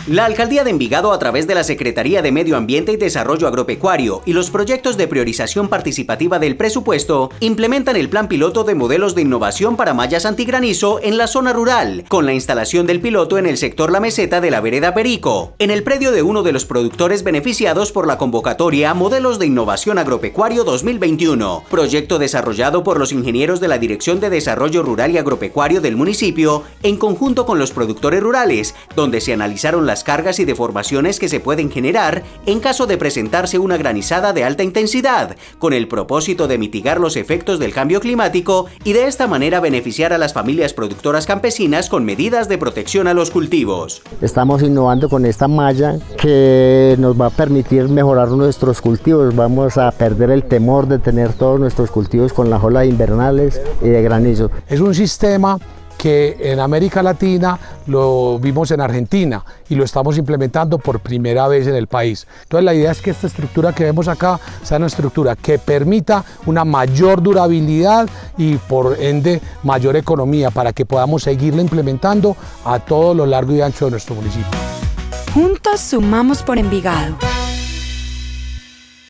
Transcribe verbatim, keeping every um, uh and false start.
La Alcaldía de Envigado, a través de la Secretaría de Medio Ambiente y Desarrollo Agropecuario y los proyectos de priorización participativa del presupuesto, implementan el plan piloto de modelos de innovación para mallas antigranizo en la zona rural, con la instalación del piloto en el sector La Meseta de la Vereda Perico, en el predio de uno de los productores beneficiados por la convocatoria Modelos de Innovación Agropecuario dos mil veintiuno, proyecto desarrollado por los ingenieros de la Dirección de Desarrollo Rural y Agropecuario del municipio, en conjunto con los productores rurales, donde se analizaron las cargas y deformaciones que se pueden generar en caso de presentarse una granizada de alta intensidad, con el propósito de mitigar los efectos del cambio climático y de esta manera beneficiar a las familias productoras campesinas con medidas de protección a los cultivos. Estamos innovando con esta malla que nos va a permitir mejorar nuestros cultivos. Vamos a perder el temor de tener todos nuestros cultivos con las olas invernales y de granizo. Es un sistema que en América Latina lo vimos en Argentina y lo estamos implementando por primera vez en el país. Entonces la idea es que esta estructura que vemos acá sea una estructura que permita una mayor durabilidad y por ende mayor economía para que podamos seguirla implementando a todo lo largo y ancho de nuestro municipio. Juntos sumamos por Envigado.